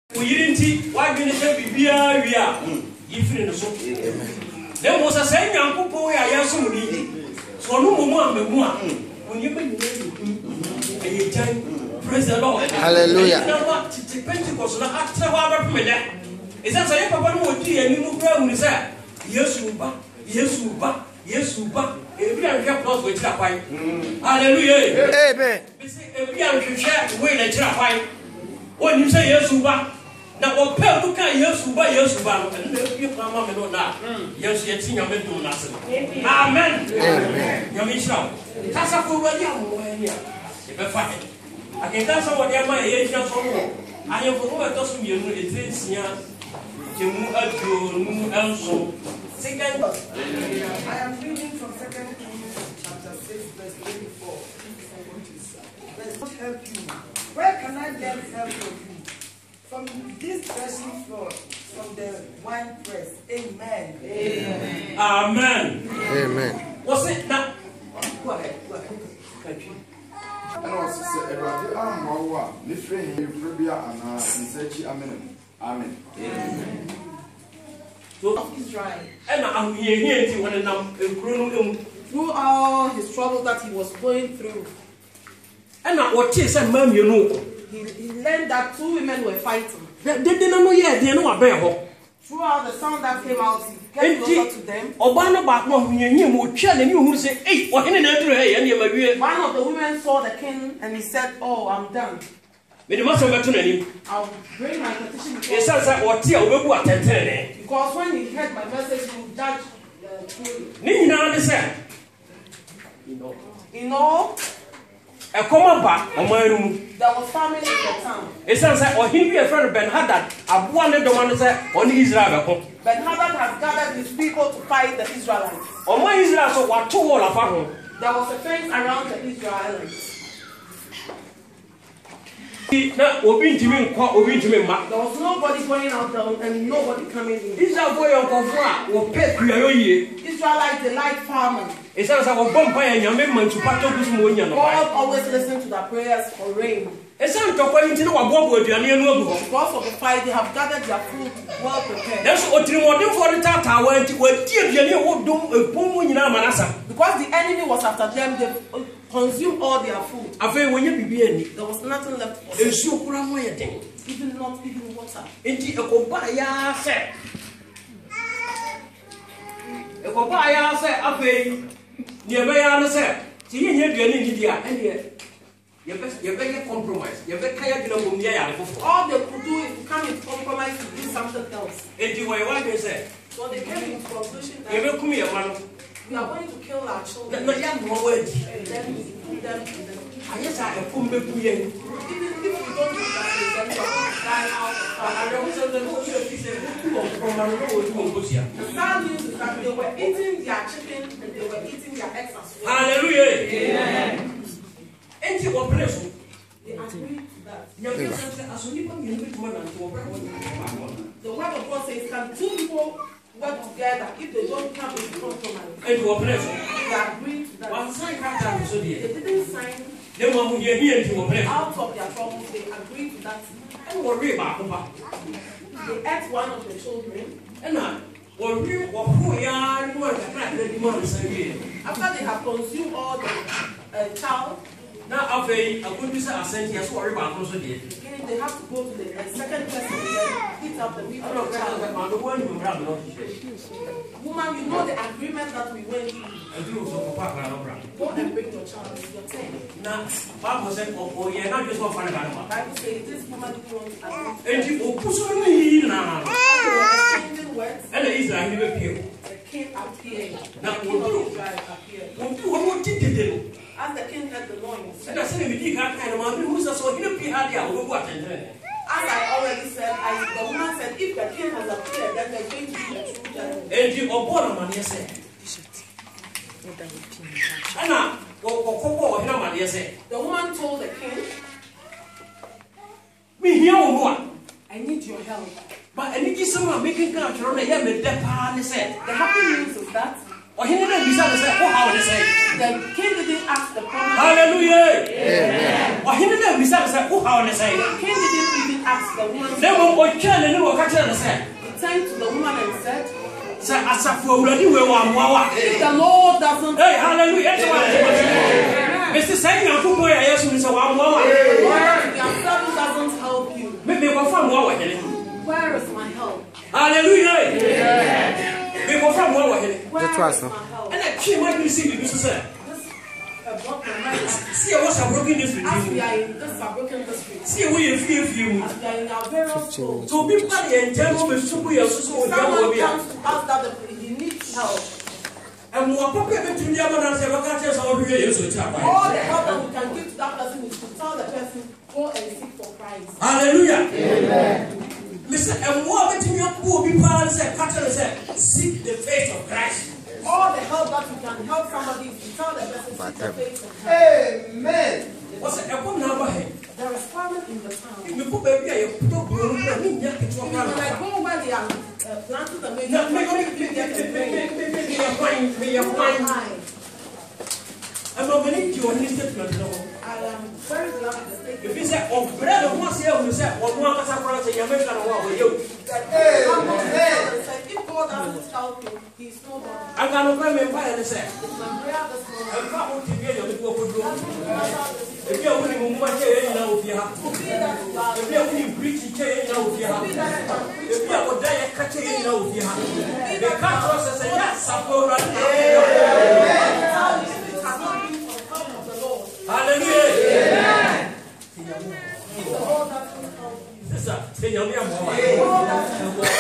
We didn't why we didn't be here. We are if you so. There was a saying, Uncle Boy, I am so needy. So no more when you been praise the Lord. Hallelujah. Pentecost, not after what is that say Papa would be a new ground is that? Yes, you back, yes, you back, yes, you back. Every other plus with that fight. Hallelujah. Amen. Every other share the way that you fight. When you say yes, you back. Now, what pay look at yes, you buy yes, you back. And you come up and that. Yes, you see your mental nothing. Amen. Amen. Your mission. That's a full way. If I fight. I can tell someone there my age just for more. I am for over doesn't be a trace here. You move out to also. Second, I am reading from 2 Kings chapter 6, verse 24. Let's help you. Where can I get help from you? From this threshing floor, from the wine press. Amen. Amen. Amen. Amen. What's it now? Go ahead. And also say, Everybody, I'm Wawa, Lifring, Euphrobia, and Sechi, Amen. Amen. So of Israel. And I'm here when I'm through all his trouble that he was going through. And what is a man, you know? He learned that two women were fighting. They didn't know yet, they know a bear. Throughout the sound that came out, he came closer to them. Obama back one you challenge you who say, hey, what in the One of the women saw the king and he said, oh, I'm done. I'll bring my petition before it sounds like what you because when he heard my message, he would judge truly. You know, a common back on my room. There was famine in the town. It sounds like, or he be a friend of Ben Hadad. I've wanted the one say on Israel. Ben Hadad has gathered his people to fight the Israelites. On my Israel, so what 2 wall of home. There was a fence around the Israelites. Now, we've been to me, there was nobody going out there and nobody coming in. Israel boy of or pet Israelites, they like farming. It sounds like a bomb and your member to part of this morning. God always listens to the prayers for rain. It sounds like to know what would you are near. Because of the fight, they have gathered their food well prepared. That's what you want for the Tata went to what dear would do a boom in Amanasa. Because the enemy was after them, they consumed all their food. I feel when you be any, there was nothing left for them. So even not even water. Indeed, a compaya said. A compaya said, I pay. Near Bayana said, see, you have any idea, and yet. You better compromise. You better all they could do is to come in compromise to do something else. And you were what they said. So they came into conclusion that you come here, man. We are going to kill our children. No, you more words. And then we put them in the I guess I have come back to you. Even if we don't do that, then we are going to die out. I don't know the sad news is that they were eating their chicken and they were eating their eggs as well. Hallelujah. Amen. And you were blessed. They agreed to that. The word of God says, can two people work together if they don't come into compromise? And you were blessed. They agreed to that. One sign that so they didn't sign. They were here to bless. Out of their troubles, they agreed to that. And worry about they ate one of the children. And now, who are after they have consumed all the child. Now, after I couldn't say, I sent you a story about also did. They have to go to the second person and heat up the meat of the child. Woman, you know the agreement that we went through. I do so for go and bring your child. It's your turn. Now, Bible said, oh, yeah, not just one for the Bible says this woman didn't want to agree. And you push on me now. They were exchanging words. And the Israel never appeared. The king appeared. Now, the king of Israel appeared. What did they do? As the king had the noise. And I said, we can't kind of man who's so he don't be hard. As I already said, the woman said, if the king has appeared, then they're going to be a true judgment. And you are born a man, yes, sir. Anna, the woman told the king, me here one. I need your help. But I need someone making country on the yam and the pan said. The happy news is that. Or he didn't be said, how they say. The king didn't ask the promise. Hallelujah. Amen. Or he didn't be said, how they say. The king didn't even asked the woman, Then when we can and we catch us, he turned to the woman and said, say, as a for already we want if the Lord doesn't, hey, hallelujah. Mr. Saying, I'm going to ask you, so I'm your servant doesn't help you. maybe we're from Wawa. Where is my help? Hallelujah. We were from Wawa. Where is my help? And I came out to see you, sir. See, I was a broken district. As we are in this broken district, See, we have few. as we are in our various schools, So be party and tell me super so someone comes to us that he needs help. and more popular to the other than what catches our videos. All the help that we can give to that person is to tell the person, go and seek for Christ. Hallelujah. Listen, and more between your poor people and say, seek the face of Christ. All the help that we can help somebody is to tell the person, seek the face of Christ. Amen. What's a number here? There is famine in the town. You put baby, you put up your When I go where they are planting the maize, I'm not going to your statement. I am very glad to say If you say, oh, bread of one year, you say, or one person, you make a war with you. if God doesn't help you, he's nobody. I'm going to pray my fire and say, It's my prayer this morning. I'm not going to get your little good. If you're winning, you might get you know, if you have. To be that you are, If you're winning, preach, you know, if you have. to be that you can preach, If you're going to die, catch you know, if you have. The catch us and say, yes, I'm going to tell you if it has not been for the help of the Lord. Hallelujah. If the Lord doesn't help you, Sister, say, you're near more. the Lord doesn't help you,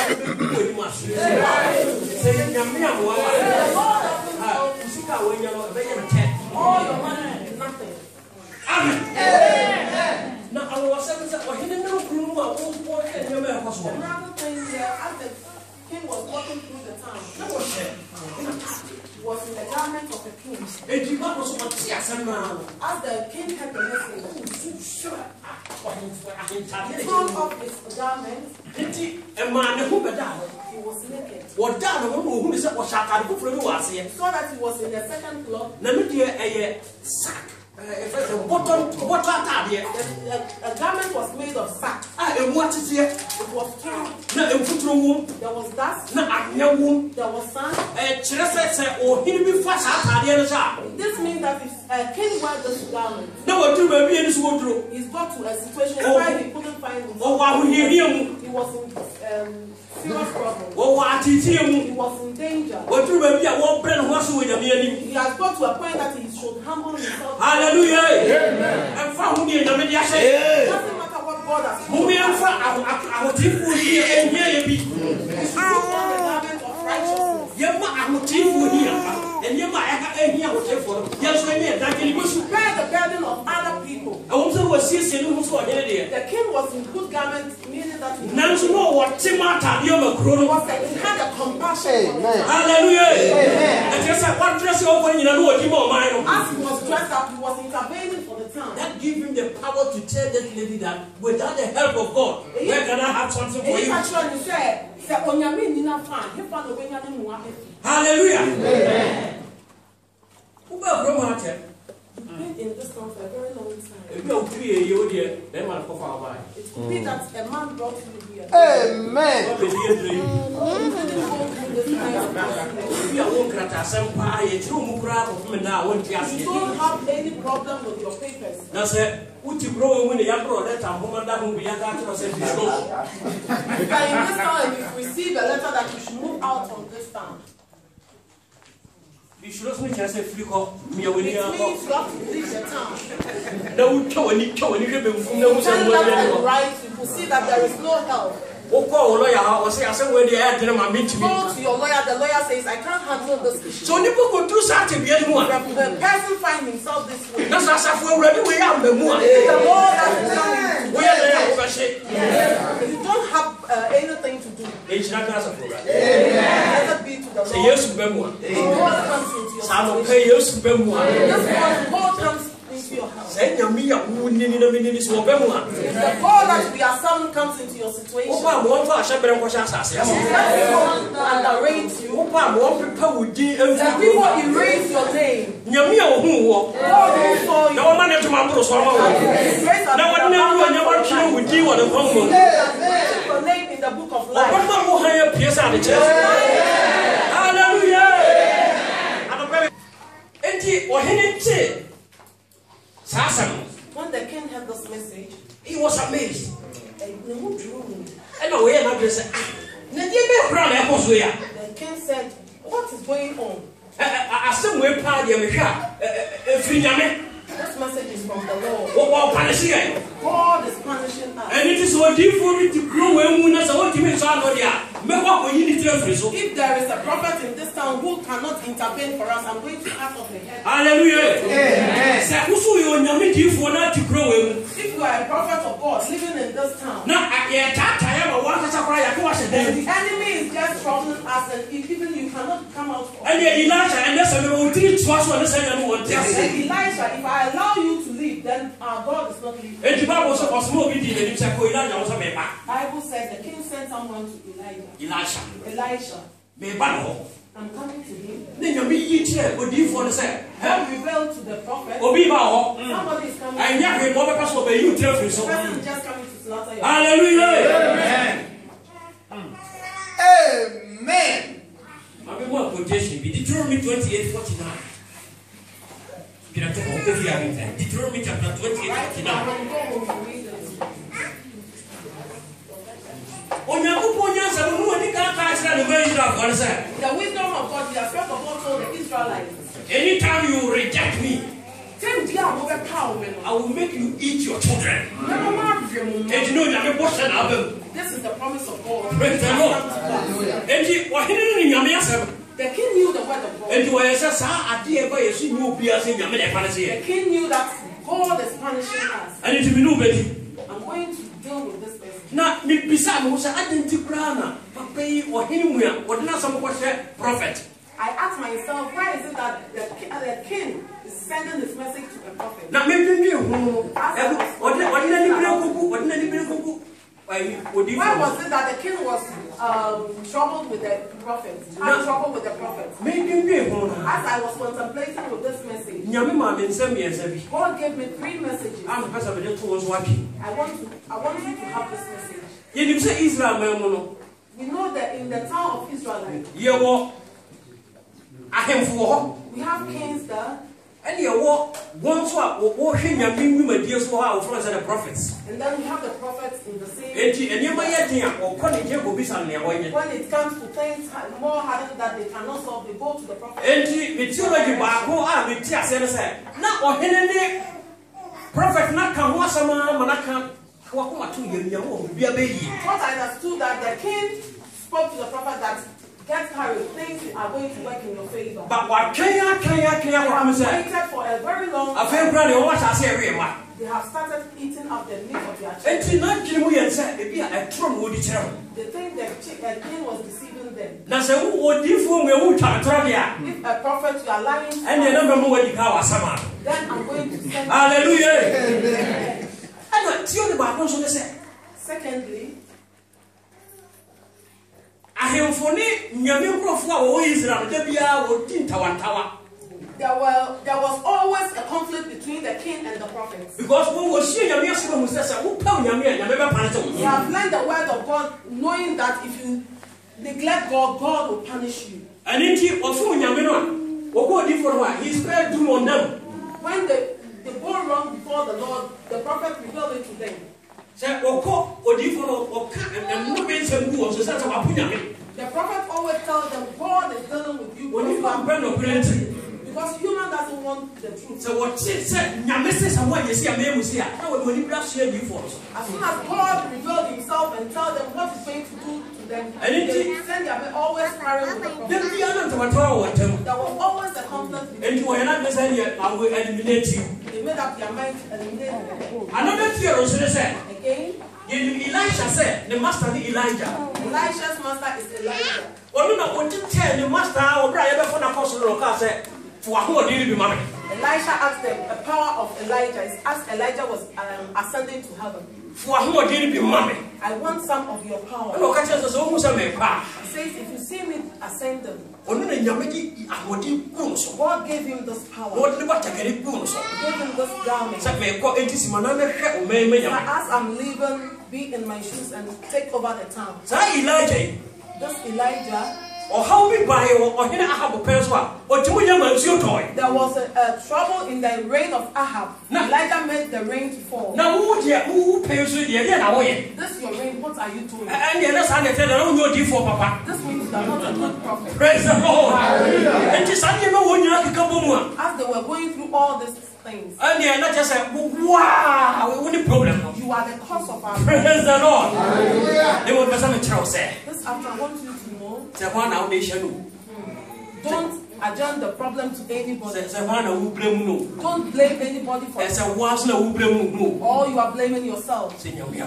Say, you're near more. the Lord doesn't help you, all your money is nothing. Amen. Now, I was saying that he didn't know who was walking in your house. Another thing here, as the king was walking through the town, he was in the garment of a king. As the king had the message, he took off his garment, he was naked. So that he was in the second cloth, a garment was made of sack. It was torn. There was dust. There was sand. This means that if a king wears this garment, he's got to a situation where he couldn't find himself. He was in serious trouble. He was in danger. He has got to a point that he should humble himself. Hallelujah. It doesn't matter what God has told us. He should put on the garment of righteousness. We should bear the burden of other people. The king was in good garments, meaning that he had a compassion for him. Hallelujah. As he was dressed up, he was intervening for the town. That gives him the power to tell that lady that without the help of God, where can I have something for you? Hallelujah. Who will bring her to? You've been in this town for a very long time. If you're 3 years, then man go far away. It could be that a man brought you here. Amen. You didn't go through this kind of process. You don't have any problem with your papers. That's it. Uti bro when the young bro let am home that will be young to say But in this town, if you receive a letter that you should move out from this town, you should also say flick off me when it you means you have to leave the town. no when you from You turn left and right, you will see that there is no help. Go lawyer, I say when they had them I meet me. Go to your lawyer, the lawyer says, I can't handle this issue. So you go do something be anyone. The person finds himself this way. That's as if we already we have the more. The Lord has done We are there over shit. it. You don't have anything to do. It's not as a program. Let it be to the Say Lord. yes to them one. If God comes into your Some situation, pay yes to them one. this one, God comes into your house. say nyame ya wo nini na menini so obemu a. If the God that we are serving comes into your situation, Opa mo fa ahebere nkosha asase ya. underrate you. Opa mo pepa wodi The enfu. people erase your name. Nyame ya wo hu wo. God who saw you. Na wo ma na to ma bro so ma wo. Na wo na wo nyama twe wodi wo de kongo. Your name in the book of life. Opa mo ha ya piesa de church. Hallelujah. Enti ohenente sasam. When the king heard this message, He was amazed. the And we are not say na die be kura na ekoso ya. king said, what is going on? Asem we pa de me hwa efri nyame. This message is from the Lord. Wo punish you. God is punishing us. And it is what for me to grow when we know what you mean so no dia. Me wa ko yini trefri so. If there is a prophet in this town who cannot intervene for us, I'm going to ask of the head. Hallelujah. Amen. Say kusu yo nyame di fo na ti grow when. If you are a prophet of God living in this town, Na ya tata ya wa ka chakra ya ko wa and shede. the enemy is just troubling us, and even you cannot come out for And ya Elijah and that's me o tiri twa so na say na mo Just said, Elisha, if I allow you to leave, then our God is not leaving. And the Bible says osmo bi di na ni say ko Elijah o say me ba. Bible says the king sent someone to Elijah. Elisha. Elisha, Me ba no. I'm coming to him. Ne nyame yi kire odi fo no say. God revealed to the prophet. Obi ba ho. Somebody is coming. And ya we mo be pass be you trefri so. The person is just coming to slaughter you. Hallelujah. Amen. I'm more quotation. Deuteronomy 28:49. Deuteronomy chapter 28:49. The wisdom of God, he has first of all told the Israelites. Anytime you reject me, I will make you eat your children. And This you know that the is the promise of God. Praise the Lord. And The king knew the word of God. and you says, The king knew that God is punishing us. and it will be nobody. I'm going to deal with this person. Now, beside me, I didn't take Rana, Papa, or him, or not some prophet. I asked myself, why is it that the king is sending this message to a prophet? Now, maybe Why was it that the king was troubled with the prophet? Had trouble with the prophet? As I was contemplating with this message, God gave me 3 messages. I want you to have this message. We know that in the town of Israel, we have kings there. And you walk once washing your women, dear, so how friends and the prophets. And then we have the prophets in the same. And you might or calling you will be something. When it comes to things more harder that they cannot solve, they go to the prophet. And it's you like you back with tears and say, now or any prophet not come once a man, Manaka, what to you will be a baby. What I understood that the king spoke to the prophet that get carried, things are going to work in your favor. But what can you waited for a very long time. I feel proud of what I say. They have started eating up the meat of their and children. not kill me and say, maybe a throne would be terrible. They think the king was deceiving them. Now, say, what if we would try If a prophet you are lying, and you never know what you call us, then I'm going to send. Hallelujah. I don't see the Bible, so they say. Secondly, I have for me, Yamiko Israel, Debia would think Tower. there was always a conflict between the king and the prophets. Because we will see your music who says, who come your man, never punish you. You have learned the word of God, knowing that if you neglect God, God will punish you. And in keep of whom Yamino, or go different way, he spared two on them. When they go wrong before the Lord, the prophet revealed it to them. Say, or different or cut and no means and who was the sense of Apunyami. The prophet always tells them, God is dealing with you. When you are brand of plenty. Because human doesn't want the truth. So what she said, Yameses and what you see a man was here. Now when you blast share you for us. As soon as God revealed himself and tell them what he's going to do to them, they send their men always carrying with the prophet. Then the other to There was always a conflict. and you are not deciding I will eliminate you. They made up their mind to eliminate them. Another fear was said. Again, Elisha said, the master is Elijah. Elisha's master is Elijah. Well, you know, what you tell the master or Brian before the apostle of God said, Elisha asked the power of Elijah. It's as Elijah was ascending to heaven. I want some of your power. He says, if you see me ascending, God gave him this power. He gave him this garment. As I'm leaving, be in my shoes and take over the town. This Elijah, or how we buy or here Ahab or trouble in the reign of Ahab. Elijah made the rain to fall. Now who pays you? This is your rain. What are you doing? And you understand that I don't know you for Papa. This means that not a good prophet. Praise the Lord. And just as they were going through all these things, and they are not just like, wow, what problem? You are the cause of our praise the Lord. They will be some trouble. This after I want you to know. Don't adjourn the problem to anybody. Don't blame anybody for it. Or you are blaming yourself. Keep coming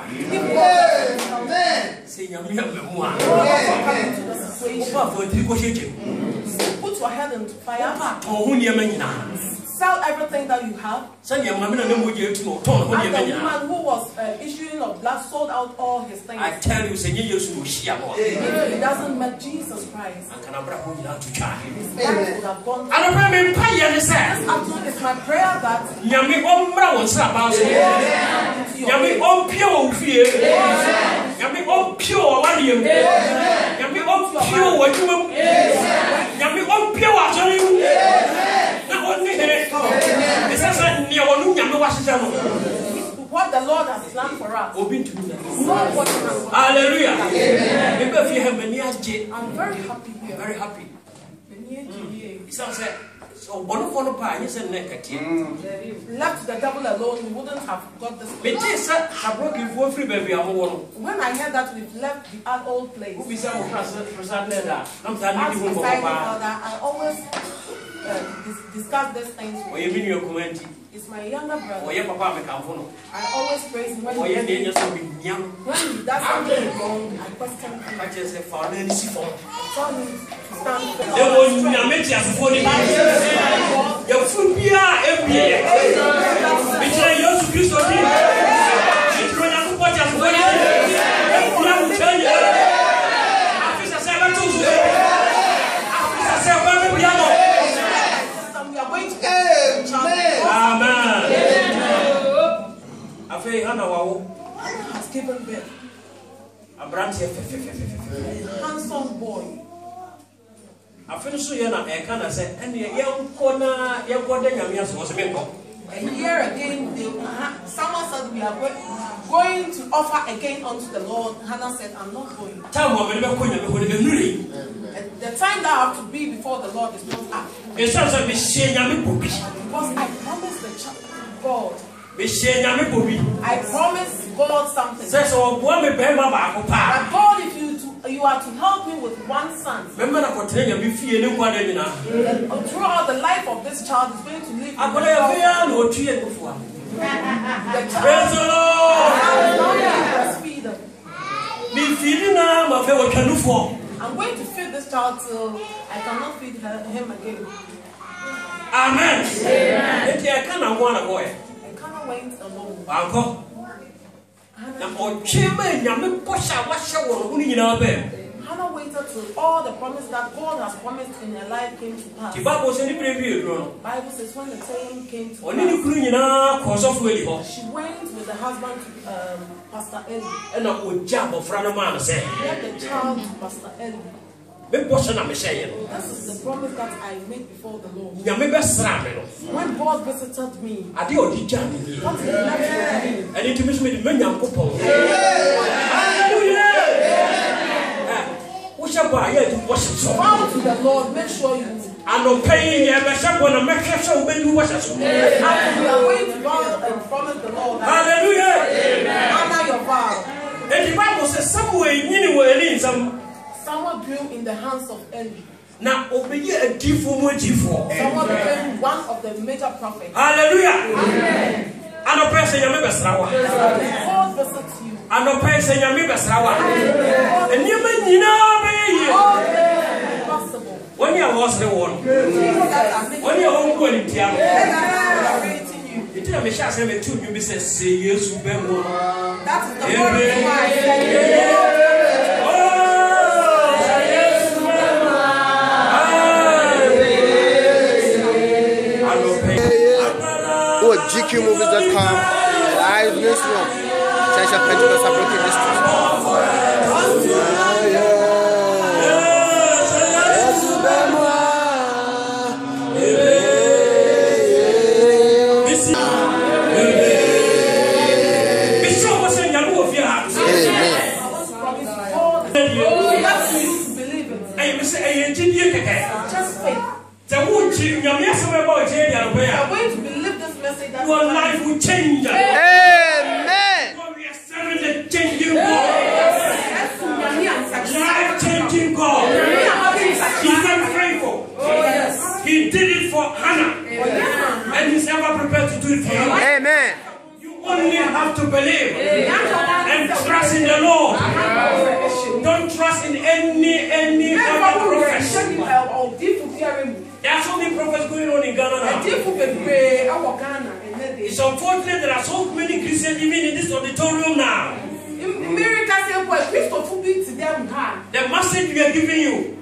to the situation. Put your head into fire. Sell everything that you have. And the woman who was issuing of blood sold out all his things. I tell you, he doesn't met Jesus Christ. His life would have gone. This afternoon is my prayer that what the Lord has planned for us. Hallelujah. I'm very happy here. Very happy. So left the devil alone, we wouldn't have got this place. When I heard that we've left the old place, I always discuss these things with him. It's my younger brother. I always praise him when he does something wrong. I question him. I tell him to stand has given birth. A handsome boy. I finished so young, I can't say, and the young corner, young was a member. And here again, someone said we are going to offer again unto the Lord. Hannah said, I'm not going. The time that I have to be before the Lord is not up. Because I promised the child God. I promise God something. That God, if you are to help me with one son, throughout the life of this child is going to live. Praise the Lord. I'm going to feed this child till I cannot feed him again. Amen. Amen. Went alone. Hannah waited till all the promise that God has promised in her life came to pass. The Bible says when the time came to pass, she went with the husband to Pastor Eli. Let the child to Pastor Eli. This is the promise that I made before the Lord. When God visited me, what he left for me. Bow to the Lord, make sure you after we are going to bow and promise the Lord, hallelujah, honor your vow. And the Bible says someone grew in the hands of Eli. Now, someone became one of the major prophets. Hallelujah. Amen. And the person you remember, God visits you. And the person you remember, and you may possible. When you are was the one. When you're home going to Tiano, you tell me, Shas, I'm a 2 you be say, yes, you better. That is the word of God. GQmovies.com, live newsroom, Church of Pentecostal Broken District. Your life will change. Amen. We are serving the changing God. Life-changing God. He's very faithful. He did it for Hannah. And he's ever prepared to do it for you. Amen. You only have to believe and trust in the Lord. Don't trust in any other profession. There are so many prophets going on in Ghana now. It's unfortunate there are so many Christians even in this auditorium now. The message we are giving you,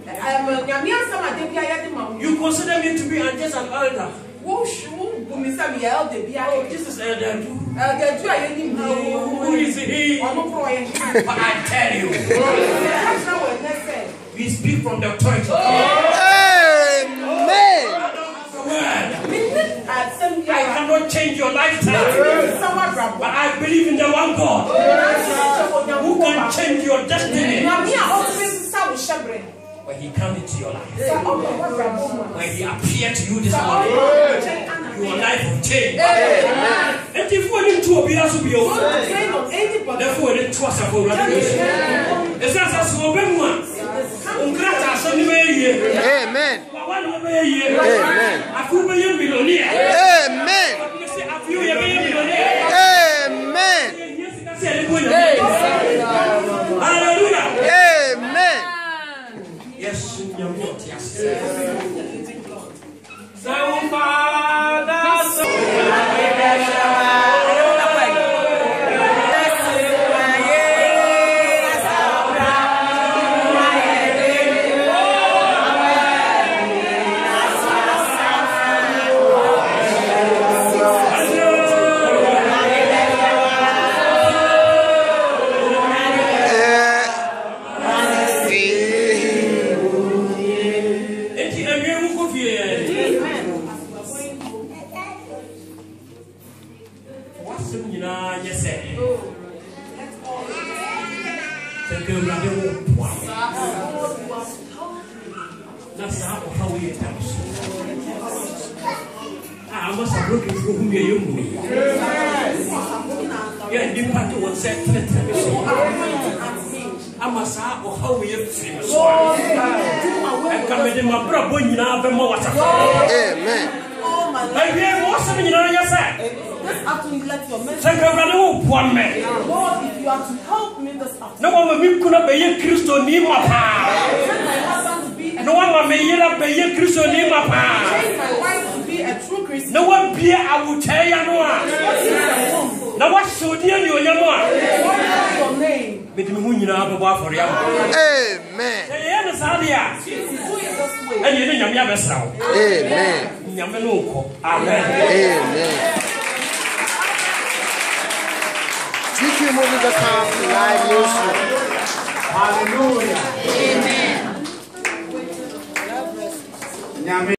you consider me to be just an elder. Oh, this is elder. Who is he? But I tell you, we speak from the authority. Amen. I cannot change your lifetime, but I believe in the one God who can change your destiny. When he comes into your life, when he appeared to you this morning, your life will change. And if we need to be also be over, therefore we need to trust our graduation. It's not as we obey one. Amen. Amen. Amen. Hallelujah. Amen. Yes, no one will be Christo Nima. No one will be Christo Nima. No one be I will tell you no one. Now what should you do? Your name. But the moon you have a bar for you. Amen. And you know your sound. Amen. Amen. Amen. GQmovies.com, live newsroom. Hallelujah. Amen.